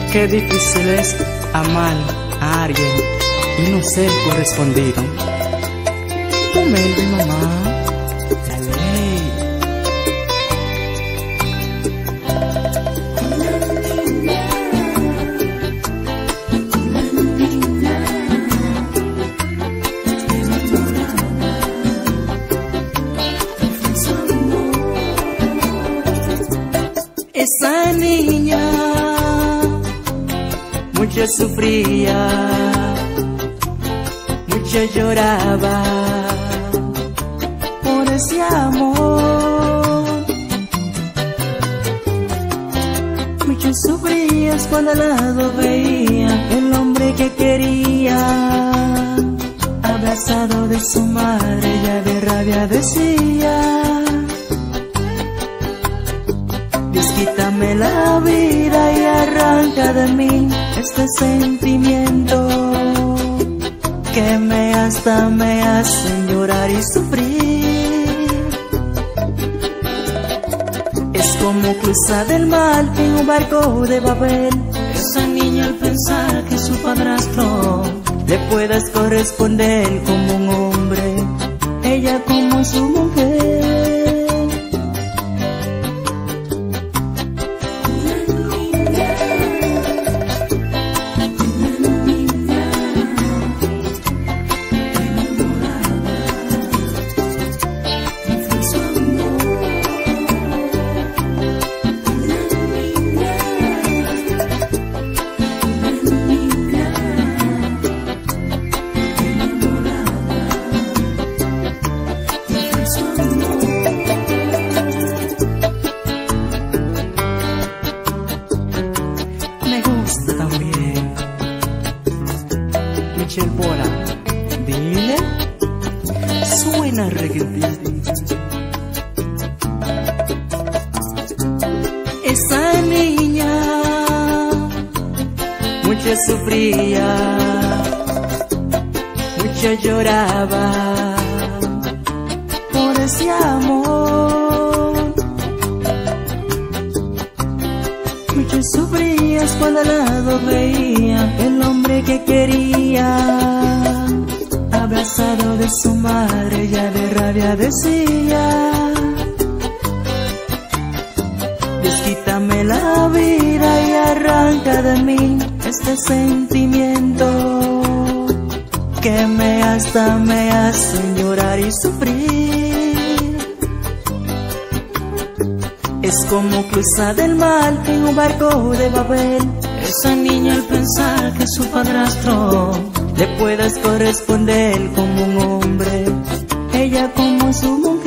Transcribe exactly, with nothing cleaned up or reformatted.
Qué difícil es amar a alguien y no ser correspondido. Melvin, mamá, la ley. Esa niña mucho sufría, mucho lloraba por ese amor. Mucho sufrías cuando al lado veía el hombre que quería, abrazado de su madre, ya de rabia decía: Dios, quítame la vida y arranca de mí este sentimiento que me hasta me hacen llorar y sufrir. Es como cruzar el mar en un barco de Babel. Esa niña al pensar que su padrastro le puedas corresponder como un hombre, ella como su mujer. También Michelle Bora, dile, suena reggaeton. Esa niña mucho sufría, mucho lloraba por ese amor. Mucho sufrías cuando al lado veía el hombre que quería, abrazado de su madre, ya de rabia decía: Dios, quítame la vida y arranca de mí este sentimiento que me hasta me hacen llorar y sufrir. Es como cruzar el mar en un barco de Babel. Esa niña al pensar que su padrastro le puedas corresponder como un hombre, ella como su mujer.